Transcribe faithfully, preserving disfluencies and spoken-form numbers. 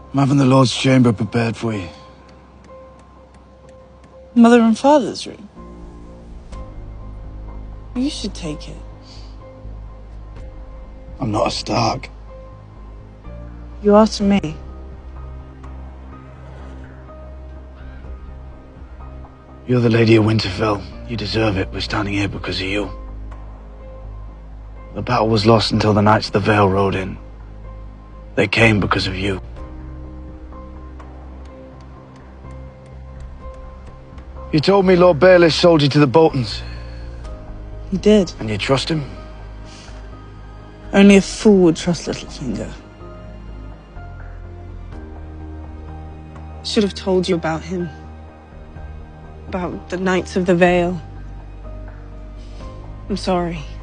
I'm having the Lord's chamber prepared for you. Mother and father's room? You should take it. I'm not a Stark. You are to me. You're the Lady of Winterfell. You deserve it. We're standing here because of you. The battle was lost until the Knights of the Vale rode in. They came because of you. You told me Lord Baelish sold you to the Boltons. He did. And you trust him? Only a fool would trust Littlefinger. Should have told you about him. About the Knights of the Vale. I'm sorry.